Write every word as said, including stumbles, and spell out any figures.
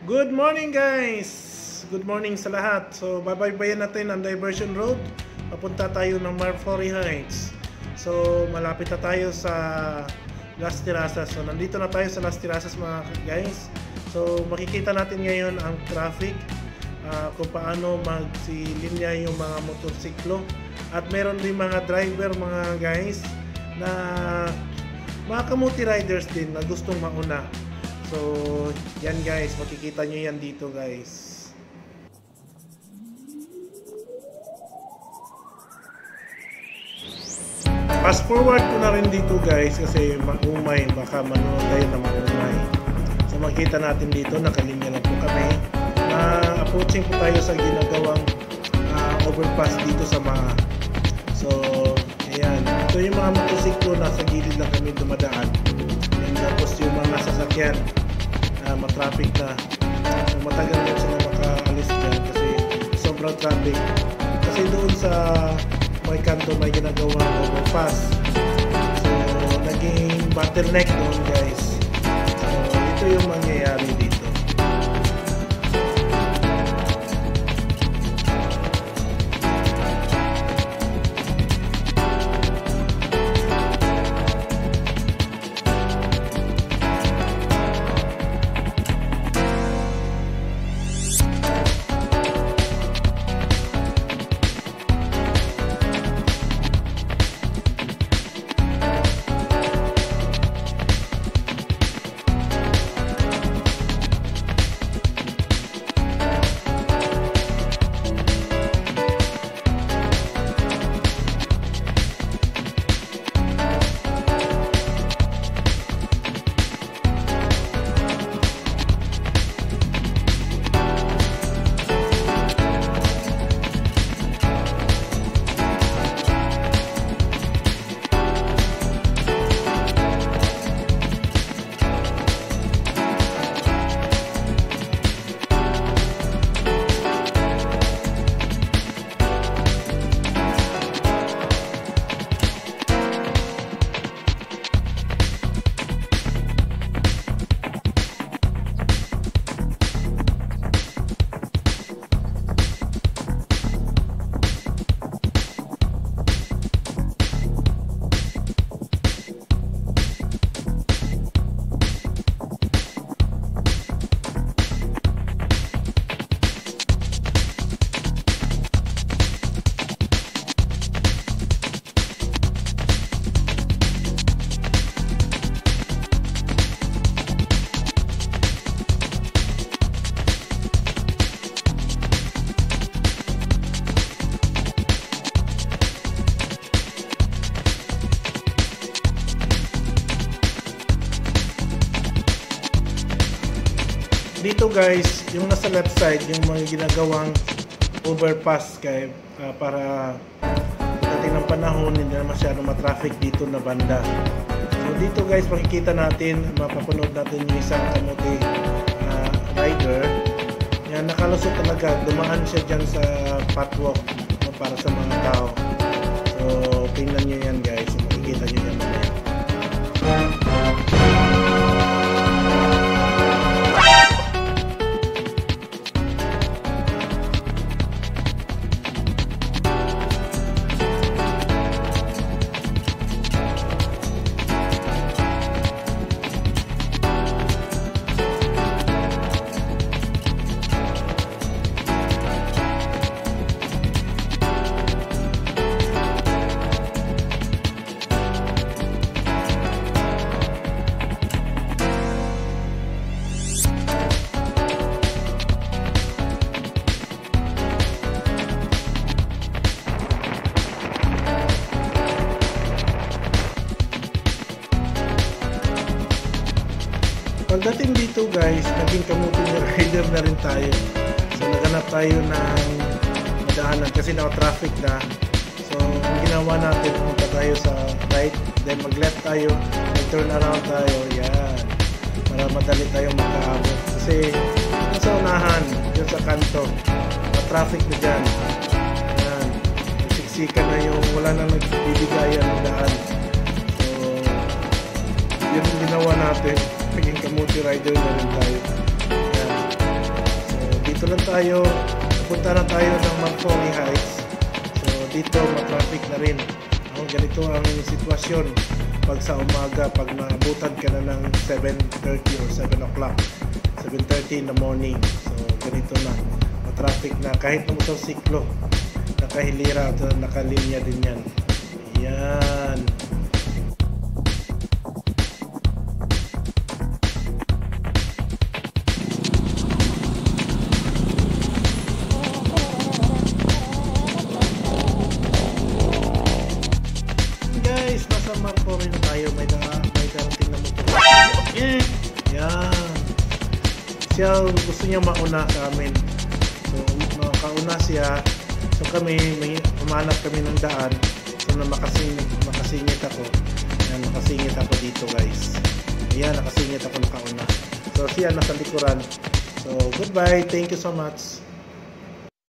Good morning guys! Good morning sa lahat. So babaybayan natin ang Diversion Road. Papunta tayo ng Marfori Heights. So malapit na tayo sa Las Terrazas. So nandito na tayo sa Las Terrazas mga guys. So makikita natin ngayon ang traffic, uh, kung paano magsilinya yung mga motorsiklo. At meron din mga driver mga guys na mga kamuti riders din na gustong mauna. So, yan guys, makikita nyo yan dito guys. Fast forward ko na rin dito guys kasi maumay, baka manood tayo na maumay. So, makikita natin dito, nakalinya na po kami. Uh, approaching po tayo sa ginagawang uh, overpass dito sa mga. So, ayan. Ito yung mga motosiklo, nasa gilid lang kami dumadaan. And tapos yung mga sasakyan, Uh, matraffic na. So, matagal na sila makaalis dyan kasi sobrang traffic. Kasi doon sa may kanto may ginagawang overpass. So, naging bottleneck doon guys. So, ito yung mangyayari dito. Dito guys, yung nasa left side, yung mga ginagawang overpass kay uh, para pagdating ng panahon hindi na masyadong matraffic dito na banda. So dito guys, makikita natin, mapapanood natin yung isang kamuti uh, rider. Yan, nakalusot talaga, dumaan siya dyan sa pathwalk no, para sa mga tao. So tingnan nyo yan guys, makikita nyo yan mamaya. Pagdating dito guys, naging kamuti rider na rin tayo. So naghanap tayo ng madaanan kasi naka-traffic na. So ang ginawa natin, pumunta tayo sa right, then mag-left tayo, mag-turn around tayo, yan. Para madali tayo makaabot. Kasi nasa unahan, dyan sa kanto, na-traffic na dyan. Yan. Nagsiksikan na yung wala na nagbibigayan ng daan. So yun ang ginawa natin. Naging kamuti rider na rin tayo. Yan. tayo, punta na tayo ng Marconi Heights. So dito matraffic na rin. Oh, ganito ang sitwasyon pag sa umaga, pag naabutan ka na ng seven thirty or seven o'clock, seven thirty in the morning. So ganito na, matraffic na kahit ng motorsiklo, nakahilira at nakalinya din yan. Yan. Guys, nasa Marco rin tayo. May, na, may darating na motor. Yeah. Yan. Siya gusto niya mauna sa amin. So, makauna siya. So kami, may umanap kami ng daan. So na makasingit, makasingit ako. Yan, makasingit ako dito guys. Ayan, nakasingit ako nakauna. So siya nasa likuran. So goodbye. Thank you so much.